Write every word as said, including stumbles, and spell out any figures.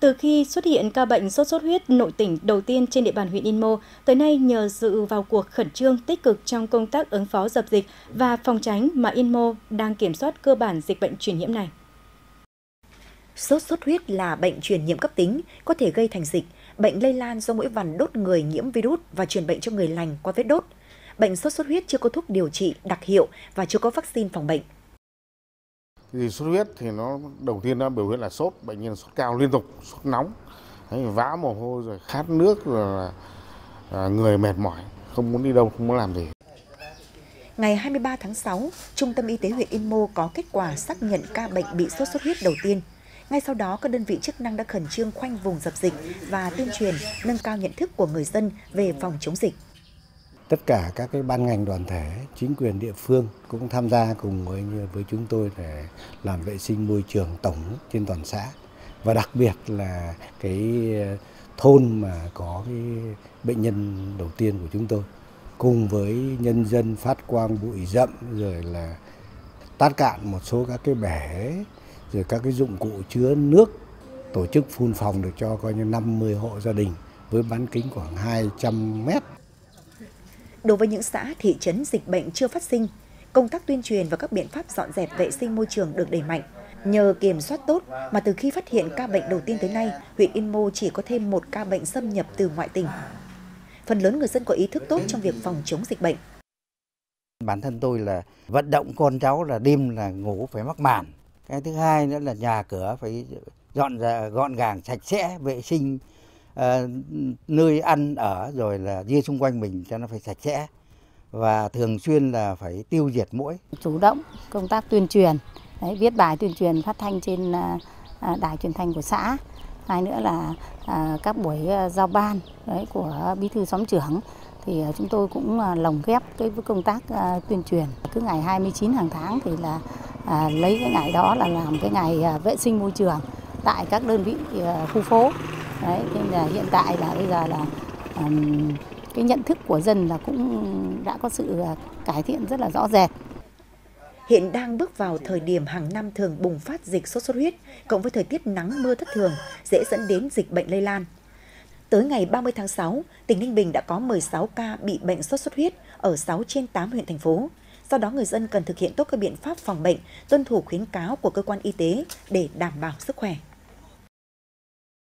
Từ khi xuất hiện ca bệnh sốt xuất huyết nội tỉnh đầu tiên trên địa bàn huyện Yên Mô, tới nay nhờ sự vào cuộc khẩn trương tích cực trong công tác ứng phó dập dịch và phòng tránh mà Yên Mô đang kiểm soát cơ bản dịch bệnh truyền nhiễm này. Sốt xuất huyết là bệnh truyền nhiễm cấp tính, có thể gây thành dịch, bệnh lây lan do muỗi vằn đốt người nhiễm virus và truyền bệnh cho người lành qua vết đốt. Bệnh sốt xuất huyết chưa có thuốc điều trị đặc hiệu và chưa có vaccine phòng bệnh. Thì sốt huyết thì nó đầu tiên nó biểu hiện là sốt, bệnh nhân sốt cao liên tục, sốt nóng, đấy, vã mồ hôi rồi khát nước rồi là à, người mệt mỏi, không muốn đi đâu, không muốn làm gì. Ngày hai mươi ba tháng sáu, Trung tâm Y tế huyện Yên Mô có kết quả xác nhận ca bệnh bị sốt xuất huyết đầu tiên. Ngay sau đó, các đơn vị chức năng đã khẩn trương khoanh vùng dập dịch và tuyên truyền, nâng cao nhận thức của người dân về phòng chống dịch. Tất cả các cái ban ngành đoàn thể, chính quyền địa phương cũng tham gia cùng với với chúng tôi để làm vệ sinh môi trường tổng trên toàn xã. Và đặc biệt là cái thôn mà có cái bệnh nhân đầu tiên của chúng tôi, cùng với nhân dân phát quang bụi rậm, rồi là tát cạn một số các cái bể, rồi các cái dụng cụ chứa nước, tổ chức phun phòng được cho coi như năm mươi hộ gia đình với bán kính khoảng hai trăm mét. Đối với những xã, thị trấn dịch bệnh chưa phát sinh, công tác tuyên truyền và các biện pháp dọn dẹp vệ sinh môi trường được đẩy mạnh. Nhờ kiểm soát tốt mà từ khi phát hiện ca bệnh đầu tiên tới nay, huyện Yên Mô chỉ có thêm một ca bệnh xâm nhập từ ngoại tỉnh. Phần lớn người dân có ý thức tốt trong việc phòng chống dịch bệnh. Bản thân tôi là vận động con cháu là đêm là ngủ phải mắc màn. Cái thứ hai nữa là nhà cửa phải dọn ra gọn gàng, sạch sẽ, vệ sinh uh, nơi ăn ở, rồi là ria xung quanh mình cho nó phải sạch sẽ và thường xuyên là phải tiêu diệt muỗi. Chủ động công tác tuyên truyền, đấy, viết bài tuyên truyền phát thanh trên uh, đài truyền thanh của xã. Hai nữa là uh, các buổi uh, giao ban đấy, của bí thư xóm trưởng thì uh, chúng tôi cũng uh, lồng ghép cái với công tác uh, tuyên truyền. Cứ ngày hai mươi chín hàng tháng thì là À, lấy cái ngày đó là làm cái ngày à, vệ sinh môi trường tại các đơn vị à, khu phố. Đấy, nên là hiện tại là bây giờ là à, cái nhận thức của dân là cũng đã có sự à, cải thiện rất là rõ rệt. Hiện đang bước vào thời điểm hàng năm thường bùng phát dịch sốt xuất huyết, cộng với thời tiết nắng mưa thất thường dễ dẫn đến dịch bệnh lây lan. Tới ngày ba mươi tháng sáu, tỉnh Ninh Bình đã có mười sáu ca bị bệnh sốt xuất huyết ở sáu trên tám huyện thành phố. Do đó, người dân cần thực hiện tốt các biện pháp phòng bệnh, tuân thủ khuyến cáo của cơ quan y tế để đảm bảo sức khỏe.